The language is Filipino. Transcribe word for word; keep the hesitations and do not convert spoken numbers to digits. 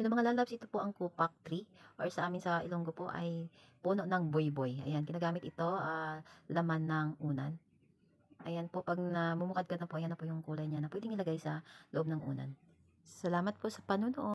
Yung mga lalabs, ito po ang kupak tree or sa amin sa Ilonggo po ay puno ng boyboy. Ayan, ginagamit ito, ah, laman ng unan. Ayan po, pag namumukad ka na po, ayan na po yung kulay niya na pwedeng ilagay sa loob ng unan. Salamat po sa panonood.